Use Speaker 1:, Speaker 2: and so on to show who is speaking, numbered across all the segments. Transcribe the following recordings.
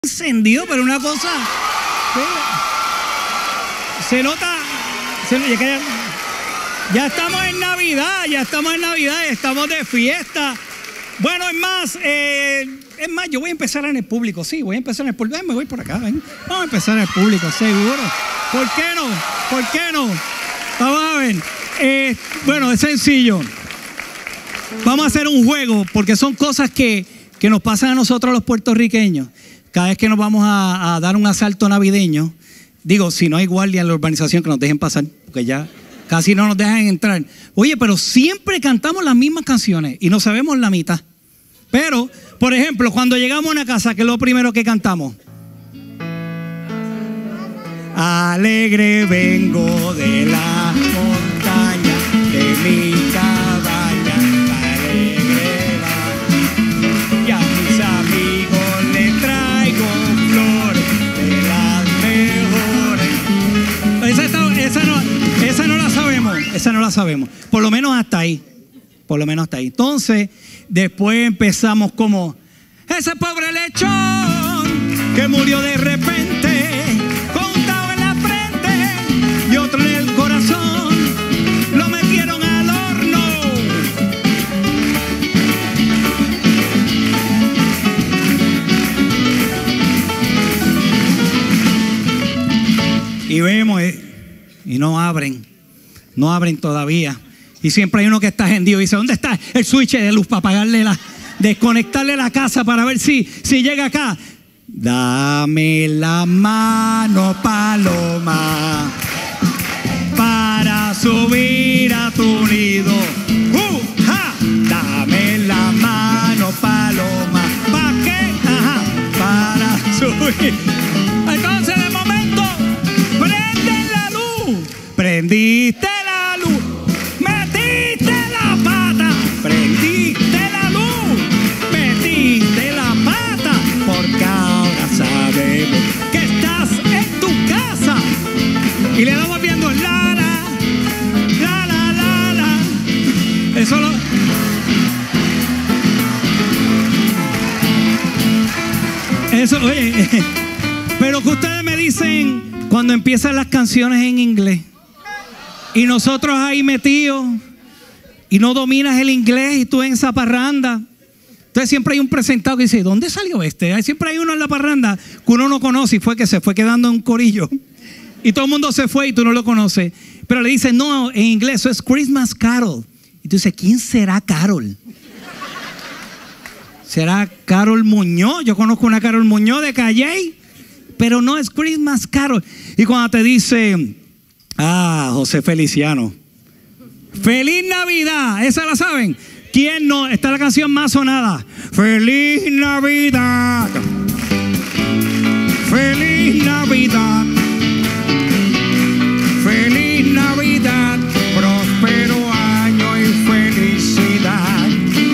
Speaker 1: encendido, pero una cosa... Se nota... Ya estamos en Navidad, estamos de fiesta. Bueno, es más, yo voy a empezar en el público, sí, voy a empezar en el público. Me voy por acá, ven. Vamos a empezar en el público, seguro. ¿Por qué no? Vamos a ver. Bueno, es sencillo. Vamos a hacer un juego, porque son cosas que nos pasan a nosotros los puertorriqueños. Cada vez que nos vamos a dar un asalto navideño, digo, si no hay guardia en la urbanización, que nos dejen pasar, porque ya casi no nos dejan entrar. Oye, pero siempre cantamos las mismas canciones y no sabemos la mitad. Pero, por ejemplo, cuando llegamos a una casa, ¿qué es lo primero que cantamos? Alegre vengo de la montaña, de mi cabaña, alegre va. Y a mis amigos le traigo flores de las mejores. Esa no la sabemos. Por lo menos hasta ahí. Entonces, después empezamos como ese pobre lechón que murió de repente, contado en la frente y otro en el corazón, lo metieron al horno. Y vemos, y no abren todavía. Y siempre hay uno que está hendido y dice, ¿dónde está el switch de luz para apagarle desconectarle la casa para ver si llega acá? Dame la mano, paloma, para subir a tu nido. ¡Ja! Dame la mano, paloma. ¿Para qué? Ajá, para subir. Entonces, de momento, prende la luz. Prendiste la luz. Metiste la pata. Prendiste la luz. Metiste la pata. Porque ahora sabemos que estás en tu casa. Y le damos viendo la. Eso lo... Eso, oye, pero que ustedes me dicen cuando empiezan las canciones en inglés y nosotros ahí metidos y no dominas el inglés y tú en esa parranda. Entonces siempre hay un presentado que dice, ¿dónde salió este? Siempre hay uno en la parranda que uno no conoce y fue que se fue quedando en un corillo y todo el mundo se fue y tú no lo conoces, pero le dicen, no, en inglés eso es Christmas Carol. Y tú dices, ¿quién será Carol? ¿Será Carol Muñoz? Yo conozco una Carol Muñoz de Calley, pero no es Christmas Carol. Y cuando te dice, José Feliciano, ¡Feliz Navidad! ¿Esa la saben? ¿Quién no? Esta es la canción más sonada. ¡Feliz Navidad! ¡Feliz Navidad! ¡Feliz Navidad! ¡Próspero año y felicidad!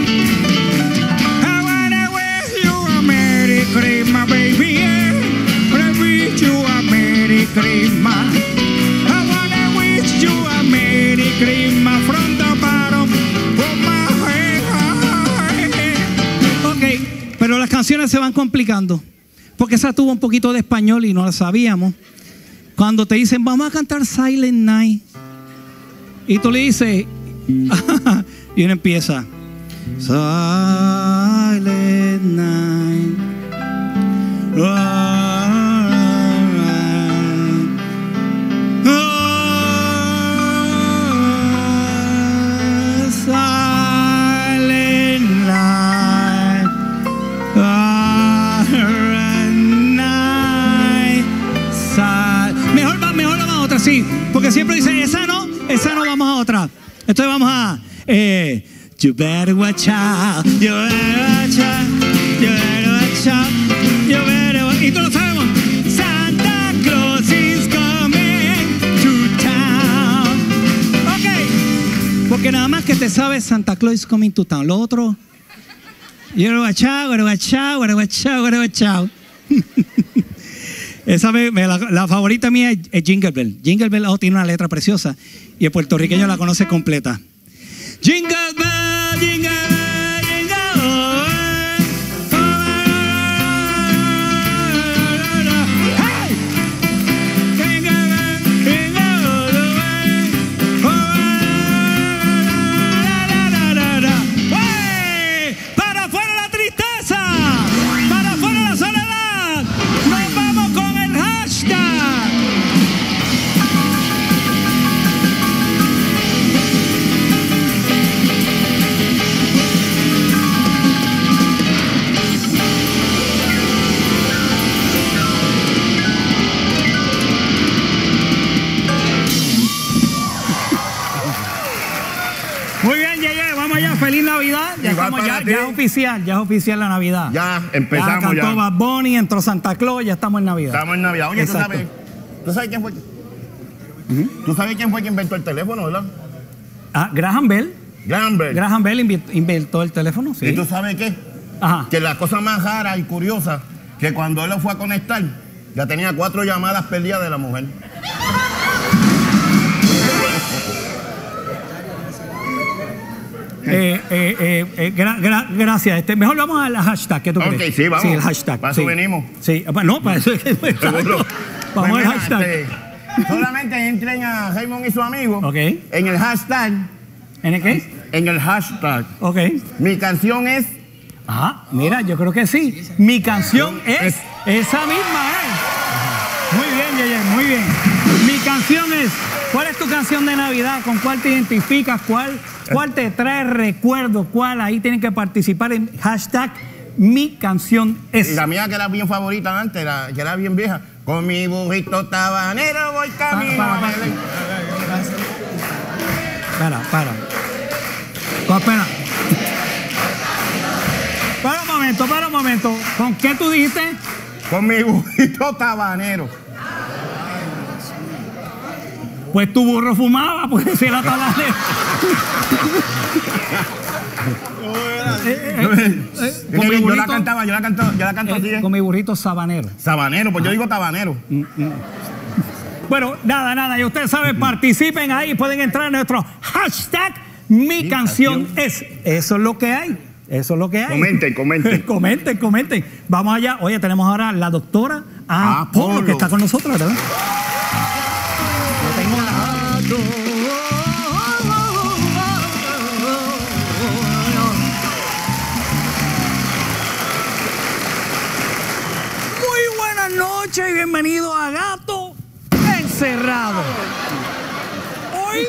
Speaker 1: I wanna wish you a Merry Christmas, baby. I wish you a Merry Christmas. I wanna wish you a Merry Christmas from the bottom of my heart. Ok, pero las canciones se van complicando porque esa tuvo un poquito de español y no la sabíamos. Cuando te dicen, vamos a cantar Silent Night, y tú le dices, y uno empieza, Silent Night, Silent Night, Mejor vamos a otra, sí, porque siempre dicen, esa no, vamos a otra. Entonces vamos a You better watch out, you better watch out, you better watch out, you better watch out. Y todos lo sabemos. Santa Claus is coming to town. Ok, porque nada más que te sabes Santa Claus is coming to town. Lo otro, you better watch out, better watch out, better watch out, better watch out. Esa la favorita mía es Jingle Bell. Jingle Bell tiene una letra preciosa y el puertorriqueño la conoce completa. Jingle Bell, Jingle Bell, Jingle All. ya es oficial la Navidad.
Speaker 2: Ya empezamos ya.
Speaker 1: Cantó Bad Bunny, entró Santa Claus, ya estamos en Navidad.
Speaker 2: Estamos en Navidad. Oye,
Speaker 1: exacto.
Speaker 2: ¿tú sabes quién fue? ¿Tú sabes quién fue que inventó el teléfono, verdad?
Speaker 1: Graham Bell.
Speaker 2: Graham Bell
Speaker 1: inventó el teléfono, sí.
Speaker 2: ¿Y tú sabes qué?
Speaker 1: Ajá.
Speaker 2: Que la cosa más rara y curiosa, que cuando él lo fue a conectar, ya tenía 4 llamadas perdidas de la mujer.
Speaker 1: Gracias. Mejor vamos al hashtag. ¿Qué tú crees?
Speaker 2: Ok, sí, vamos.
Speaker 1: Sí, el hashtag.
Speaker 2: Para eso venimos.
Speaker 1: Sí, no, para eso es que... Vamos al hashtag.
Speaker 2: Solamente entren a Raymond y su amigo.
Speaker 1: Ok.
Speaker 2: En el hashtag.
Speaker 1: ¿En el qué?
Speaker 2: En el hashtag.
Speaker 1: Ok.
Speaker 2: Mi canción es...
Speaker 1: Mira, yo creo que sí. Mi canción es esa misma, ¿eh? Muy bien, Yeye, muy bien. Mi canción es... ¿Cuál es tu canción de Navidad? ¿Con cuál te identificas? ¿Cuál te trae recuerdos? ¿Cuál? Ahí tienen que participar en hashtag Mi canción es.
Speaker 2: Y la mía, que era bien favorita antes, que era bien vieja. Con mi burrito tabanero voy camino.
Speaker 1: Para. Espera un momento. ¿Con qué tú dijiste?
Speaker 2: Con mi burrito tabanero.
Speaker 1: Pues tu burro fumaba, pues era tabanero.
Speaker 2: Yo la canto así.
Speaker 1: Con mi burrito sabanero.
Speaker 2: Sabanero, pues yo digo tabanero.
Speaker 1: Bueno, nada, y ustedes saben, participen ahí, pueden entrar en nuestro hashtag Mi canción es. Eso es lo que hay. Comenten. Vamos allá. Oye, tenemos ahora la doctora Apolo, que está con nosotros, ¿verdad? Muy buenas noches y bienvenido a Gato Encerrado. Hoy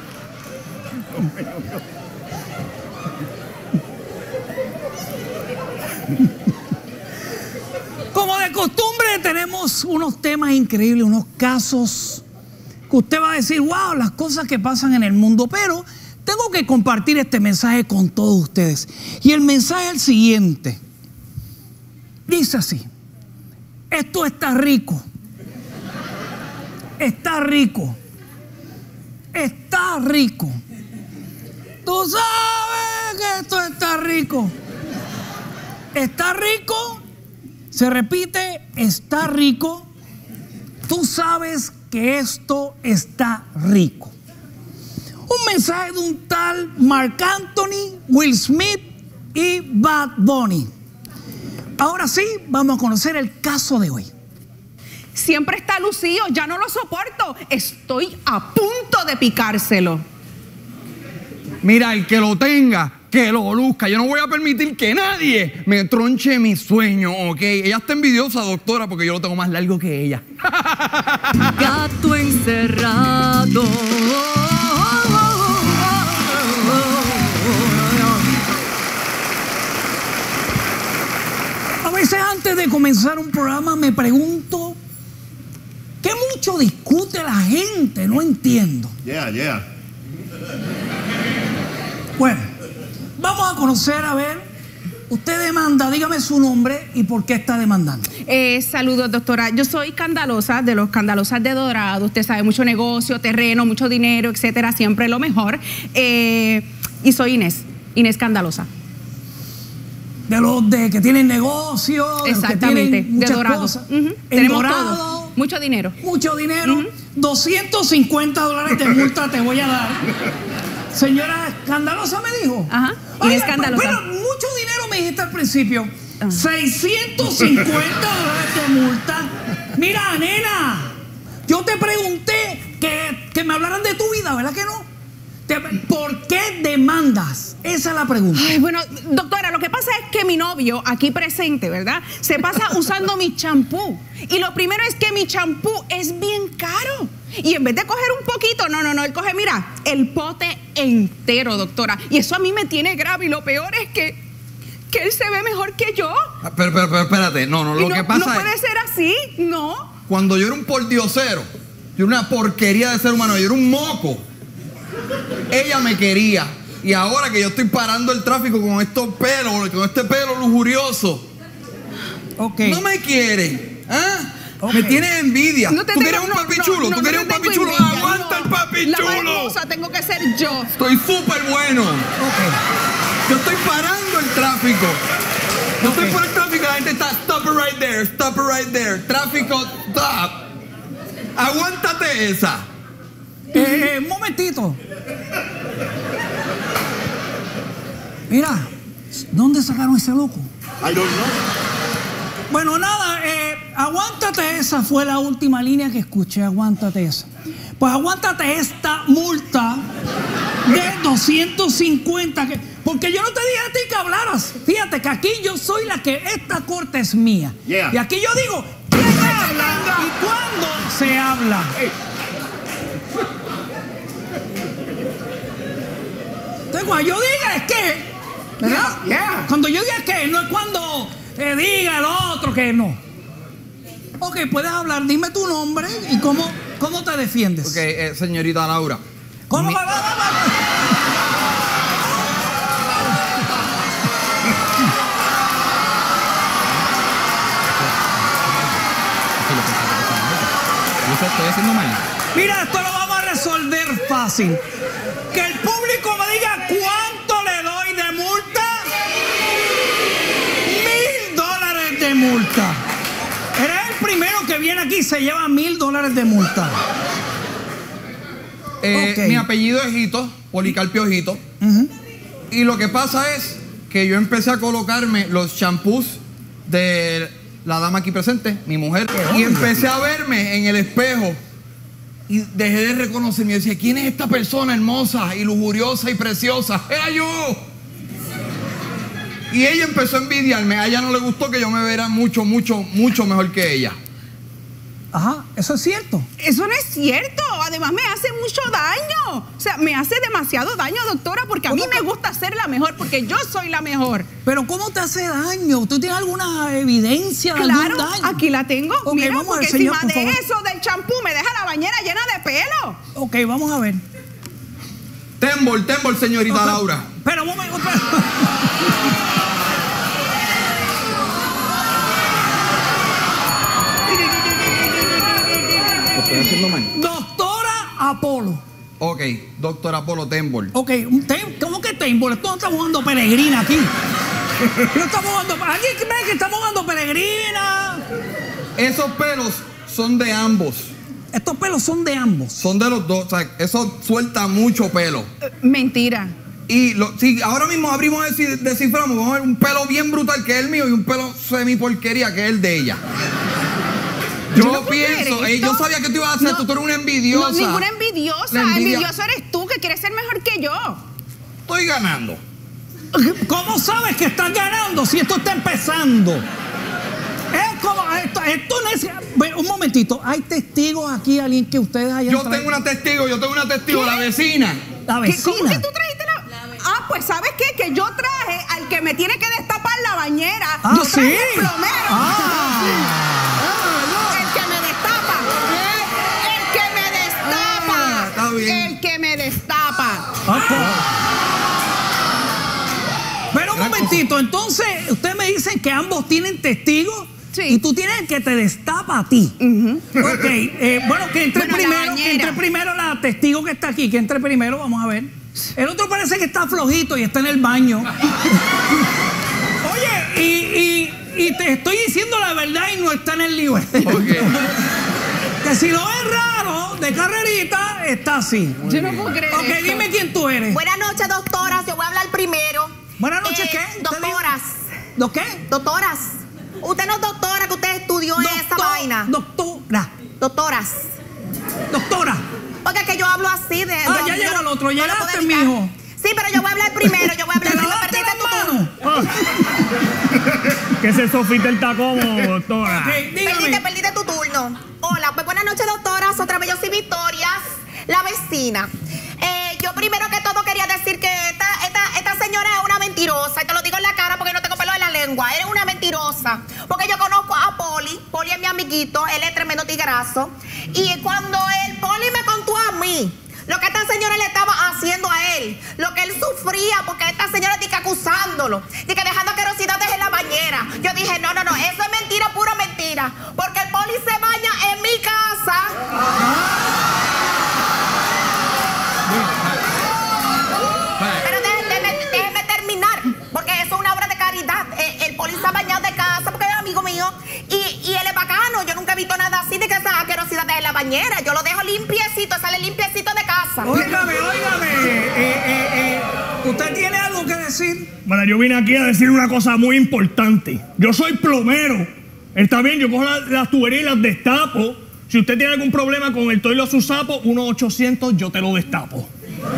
Speaker 1: como de costumbre tenemos unos temas increíbles, unos casos que usted va a decir, wow, las cosas que pasan en el mundo, pero tengo que compartir este mensaje con todos ustedes. Y el mensaje es el siguiente. Dice así: esto está rico. Está rico. Está rico. Tú sabes que esto está rico. Está rico. Se repite, está rico. Tú sabes que esto está rico. Un mensaje de un tal Marc Anthony, Will Smith y Bad Bunny. Ahora sí, vamos a conocer el caso de hoy.
Speaker 3: Siempre está lucido, ya no lo soporto. Estoy a punto de picárselo.
Speaker 4: Mira, el que lo tenga, que lo luzca. Yo no voy a permitir que nadie me tronche mi sueño, ¿ok? Ella está envidiosa, doctora, porque yo lo tengo más largo que ella.
Speaker 5: Gato encerrado.
Speaker 1: A veces antes de comenzar un programa me pregunto ¿qué mucho discute la gente? No entiendo.
Speaker 2: Yeah.
Speaker 1: Bueno, vamos a conocer, a ver, usted demanda, dígame su nombre y por qué está demandando.
Speaker 3: Saludos, doctora. Yo soy Candalosa, de los Candalosas de Dorado. Usted sabe, mucho negocio, terreno, mucho dinero, etcétera, siempre lo mejor. Y soy Inés Candalosa.
Speaker 1: De los que tienen negocio, de
Speaker 3: exactamente,
Speaker 1: los que tienen muchas
Speaker 3: de Dorado.
Speaker 1: cosas.
Speaker 3: Tenemos
Speaker 1: Dorado,
Speaker 3: todo. Mucho dinero.
Speaker 1: Mucho dinero. $250 de multa te voy a dar. Señora Candalosa me dijo.
Speaker 3: Ajá.
Speaker 1: Oiga,
Speaker 3: Inés Candalosa.
Speaker 1: Pero mucho dinero me dijiste al principio. $650 de multa. Mira, nena, yo te pregunté que me hablaran de tu vida, ¿verdad que no? ¿Por qué demandas? Esa es la pregunta.
Speaker 3: Ay, bueno, doctora, lo que pasa es que mi novio, aquí presente, ¿verdad?, se pasa usando mi champú. Y lo primero es que mi champú es bien caro. Y en vez de coger un poquito, no, él coge, mira, el pote entero, doctora. Y eso a mí me tiene grave. Y lo peor es que él se ve mejor que yo.
Speaker 4: Pero espérate, no, lo que pasa es...
Speaker 3: No puede ser así, no.
Speaker 4: Cuando yo era un pordiosero, yo era una porquería de ser humano, yo era un moco. Ella me quería Y ahora que yo estoy parando el tráfico con estos pelos, con este pelo lujurioso, no me quiere. ¿Ah? Me tienes envidia.
Speaker 3: No te
Speaker 4: ¿Tú
Speaker 3: tengo-
Speaker 4: quieres un
Speaker 3: no,
Speaker 4: papi
Speaker 3: no,
Speaker 4: chulo?
Speaker 3: no,
Speaker 4: ¿Tú quieres
Speaker 3: no
Speaker 4: un
Speaker 3: te
Speaker 4: papi
Speaker 3: tengo
Speaker 4: chulo?
Speaker 3: envidia,
Speaker 4: ¡Aguanta
Speaker 3: no.
Speaker 4: el papi
Speaker 3: La
Speaker 4: chulo!
Speaker 3: mariposa tengo que ser yo.
Speaker 4: Estoy súper bueno. Yo estoy parando el tráfico. Yo estoy por el tráfico, la gente está stop it right there, stop it right there. Tráfico, stop. Aguántate esa.
Speaker 1: Un momentito. Mira, ¿dónde sacaron ese loco?
Speaker 2: I don't know.
Speaker 1: Bueno, nada, aguántate esa fue la última línea que escuché, aguántate esa. Pues aguántate esta multa de 250, porque yo no te dije a ti que hablaras. Fíjate que aquí yo soy la que, esta corte es mía.
Speaker 2: Yeah.
Speaker 1: Y aquí yo digo, ¿quién habla y cuándo se habla? Entonces, cuando yo diga es que, ¿verdad?
Speaker 2: Yeah.
Speaker 1: Cuando yo diga que, no es cuando diga el otro que no. Ok, puedes hablar, dime tu nombre y cómo te defiendes.
Speaker 4: Ok, señorita Laura.
Speaker 1: ¿Cómo?
Speaker 4: Estoy haciendo mal.
Speaker 1: Mira, esto lo vamos a resolver fácil. Que el público me diga cuánto le doy de multa. $1,000 de multa. Eres el primero que viene aquí y se lleva $1,000 de multa. Ok.
Speaker 4: Mi apellido es Hito, Policarpio Hito. Y lo que pasa es que yo empecé a colocarme los champús de la dama aquí presente, mi mujer, y empecé a verme en el espejo y dejé de reconocerme. Yo decía, ¿quién es esta persona hermosa y lujuriosa y preciosa? ¡Era yo! Y ella empezó a envidiarme. A ella no le gustó que yo me viera mucho mejor que ella.
Speaker 1: Ajá, eso es cierto.
Speaker 3: Eso no es cierto. Además me hace mucho daño. O sea, me hace demasiado daño, doctora, porque a mí me gusta ser la mejor, porque yo soy la mejor.
Speaker 1: Pero ¿cómo te hace daño? ¿Tú tienes alguna evidencia de
Speaker 3: Claro,
Speaker 1: algún daño?
Speaker 3: aquí la tengo.
Speaker 1: Ok,
Speaker 3: Mira,
Speaker 1: vamos a ver,
Speaker 3: porque
Speaker 1: señor,
Speaker 3: encima
Speaker 1: por
Speaker 3: de
Speaker 1: favor.
Speaker 3: eso del champú me deja la bañera llena de pelo.
Speaker 1: Ok, vamos a ver.
Speaker 4: Tembol, señorita
Speaker 1: Ok,
Speaker 4: Laura.
Speaker 1: Pero un momento, espera.
Speaker 4: Lo estoy haciendo mal.
Speaker 1: Doctora Apolo.
Speaker 4: Ok, doctor Apolo Tembol.
Speaker 1: Ok, ¿cómo que Tembol? Esto no estamos jugando peregrina aquí. No estamos jugando. ¿Alguien ve que estamos jugando peregrina?
Speaker 4: Esos pelos son de ambos.
Speaker 1: Estos pelos son de ambos.
Speaker 4: Son de los dos. O sea, eso suelta mucho pelo.
Speaker 3: Mentira.
Speaker 4: Y si ahora mismo abrimos desciframos, vamos a ver un pelo bien brutal que es el mío y un pelo semi porquería que es el de ella. Yo
Speaker 3: no puedo
Speaker 4: pienso,
Speaker 3: creer esto.
Speaker 4: yo sabía que tú ibas a hacer, tú eres una envidiosa.
Speaker 3: No, ninguna envidiosa.
Speaker 4: La envidia-
Speaker 3: Envidioso eres tú, que quieres ser mejor que yo.
Speaker 4: Estoy ganando.
Speaker 1: ¿Cómo sabes que estás ganando si esto está empezando? Es como, esto no es. Bueno, un momentito, ¿hay testigos aquí, alguien que ustedes hayan
Speaker 4: Yo
Speaker 1: traído?
Speaker 4: tengo una testigo, la vecina.
Speaker 1: La
Speaker 3: ¿Cómo
Speaker 1: vecina.
Speaker 3: que tú trajiste la...? Ah, pues ¿sabes qué? Que yo traje al que me tiene que destapar la bañera.
Speaker 1: Ah,
Speaker 3: yo traje
Speaker 1: ¿sí?
Speaker 3: el plomero. El que me destapa. El que me destapa.
Speaker 4: Está bien.
Speaker 3: El que me destapa.
Speaker 1: Pero un momentito, entonces, ustedes me dicen que ambos tienen testigos.
Speaker 3: Sí.
Speaker 1: Y tú tienes el que te destapa a ti. Ok, bueno, que entre
Speaker 3: Bueno, la
Speaker 1: primero,
Speaker 3: bañera.
Speaker 1: la testigo que está aquí, que entre primero, vamos a ver. El otro parece que está flojito y está en el baño. Oye, y te estoy diciendo la verdad y no está en el libro. Que si lo ves raro, de carrerita, está así.
Speaker 3: Yo no puedo creer
Speaker 1: Ok,
Speaker 3: esto.
Speaker 1: dime quién tú eres.
Speaker 6: Buenas noches, doctoras. Yo voy a hablar primero.
Speaker 1: Buenas noches, ¿qué?
Speaker 6: Doctoras.
Speaker 1: ¿Lo qué?
Speaker 6: Doctoras. Usted no es doctora, que usted estudió esa vaina.
Speaker 1: Doctora.
Speaker 6: Doctoras.
Speaker 1: Doctora.
Speaker 6: Porque es que yo hablo así de.
Speaker 1: Ah, ya llegó el otro.
Speaker 6: no lo
Speaker 1: Llegaste,
Speaker 6: puedo evitar.
Speaker 1: mijo.
Speaker 6: Sí, pero yo voy a hablar primero. Yo voy a hablar
Speaker 1: ¿Te
Speaker 6: primero.
Speaker 1: lavaste
Speaker 6: Perdiste
Speaker 1: las
Speaker 6: tu
Speaker 1: manos?
Speaker 6: turno.
Speaker 7: Que ese sofita está cómodo, doctora.
Speaker 1: Ok, dígame.
Speaker 6: Perdiste tu turno. Hola, pues buenas noches, doctoras. Otra vez yo soy Victorias, la vecina. Yo primero que todo quería decir que esta señora es una mentirosa. Y te lo digo en la cara porque no tengo pelo en la lengua. Eres una mentirosa. Porque yo conozco a Poli. Poli es mi amiguito. Él es tremendo tigrazo. Y cuando el Poli me contó a mí lo que esta señora le estaba haciendo a él, lo que él sufría, porque esta señora dice que acusándolo, de que dejando asquerosidades en la bañera. Yo dije, no, eso es mentira, pura mentira, porque el poli se baña en mi casa. Pero déjeme terminar, porque eso es una obra de caridad. El poli se ha bañado de casa porque es amigo mío y él es bacano. Yo nunca he visto nada así de que esas asquerosidades en la bañera. Yo lo dejo limpiecito, sale limpiecito de casa.
Speaker 1: Óigame. ¿Usted tiene algo que decir?
Speaker 7: Bueno, yo vine aquí a decir una cosa muy importante. Yo soy plomero. Está bien, yo cojo las tuberías y las destapo. Si usted tiene algún problema con el toilo a su sapo, 1-800, yo te lo destapo.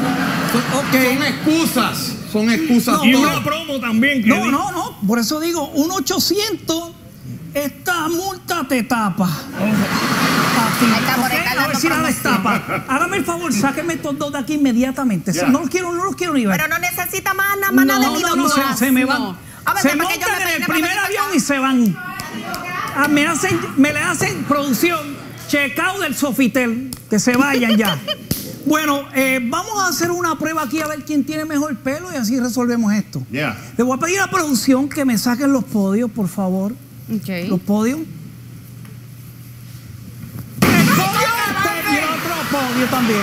Speaker 4: Son excusas.
Speaker 7: Y una promo también. Que
Speaker 1: No. Por eso digo, 1-800, esta multa te tapa. A ver si la destapa. Hágame el favor, sáqueme estos dos de aquí inmediatamente. No los quiero ni ver.
Speaker 6: Pero no necesita más nada de mi doctora.
Speaker 1: Se me van. Se montan en el primer avión y se van. Me le hacen producción, check-out del Sofitel, que se vayan ya. Bueno, vamos a hacer una prueba aquí a ver quién tiene mejor pelo y así resolvemos esto. Le voy a pedir a la producción que me saquen los podios, por favor. Los podios. El podio este y otro podio también.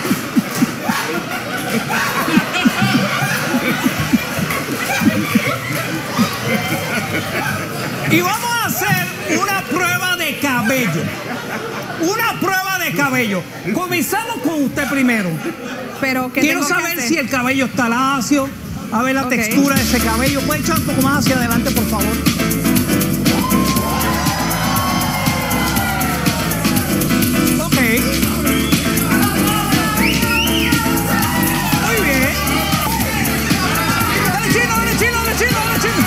Speaker 1: Y vamos a hacer una prueba de cabello. Una prueba de cabello. Comenzamos con usted primero.
Speaker 3: Pero
Speaker 1: quiero saber si el cabello está lacio. A ver la textura de ese cabello. ¿Puede echar un poco más hacia adelante, por favor? Ok. Muy bien. Dale chino.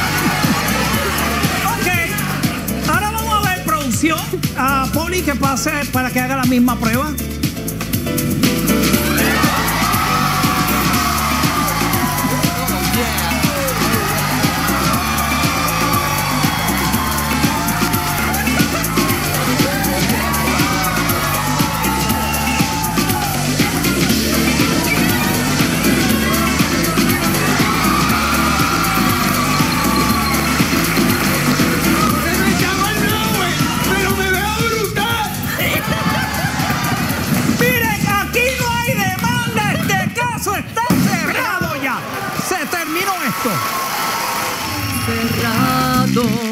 Speaker 1: Ok. Ahora vamos a ver, producción, a Poli que pase para que haga la misma prueba.
Speaker 5: Cerrado.